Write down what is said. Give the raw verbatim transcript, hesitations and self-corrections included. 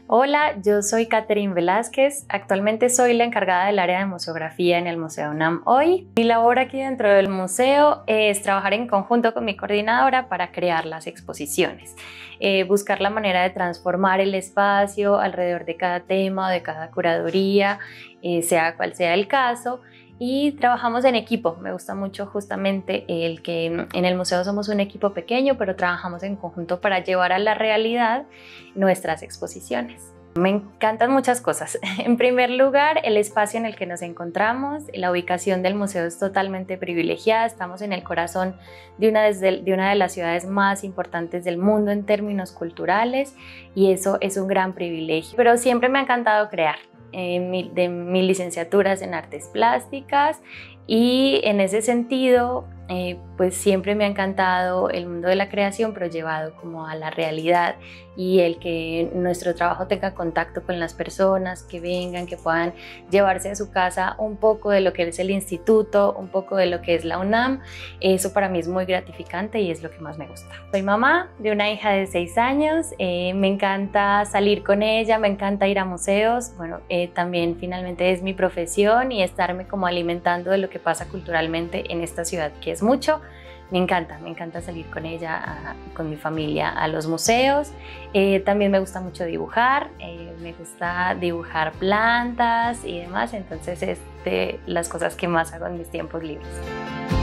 Hola, yo soy Catherine Velázquez. Actualmente soy la encargada del área de museografía en el Museo UNAM hoy. Mi labor aquí dentro del museo es trabajar en conjunto con mi coordinadora para crear las exposiciones, eh, buscar la manera de transformar el espacio alrededor de cada tema o de cada curaduría, eh, sea cual sea el caso. Y trabajamos en equipo. Me gusta mucho justamente el que en el museo somos un equipo pequeño, pero trabajamos en conjunto para llevar a la realidad nuestras exposiciones. Me encantan muchas cosas. En primer lugar, el espacio en el que nos encontramos. La ubicación del museo es totalmente privilegiada. Estamos en el corazón de una de, de una de las ciudades más importantes del mundo en términos culturales y eso es un gran privilegio. Pero siempre me ha encantado crear. Eh, de mis licenciaturas en artes plásticas y en ese sentido eh, pues siempre me ha encantado el mundo de la creación, pero llevado como a la realidad y el que nuestro trabajo tenga contacto con las personas, que vengan, que puedan llevarse a su casa un poco de lo que es el instituto, un poco de lo que es la UNAM. Eso para mí es muy gratificante y es lo que más me gusta. Soy mamá de una hija de seis años, eh, me encanta salir con ella, me encanta ir a museos, bueno, eh, también finalmente es mi profesión y estarme como alimentando de lo que pasa culturalmente en esta ciudad, que es mucho. Me encanta, me encanta salir con ella, a, con mi familia a los museos. Eh, también me gusta mucho dibujar, eh, me gusta dibujar plantas y demás, entonces es de las cosas que más hago en mis tiempos libres.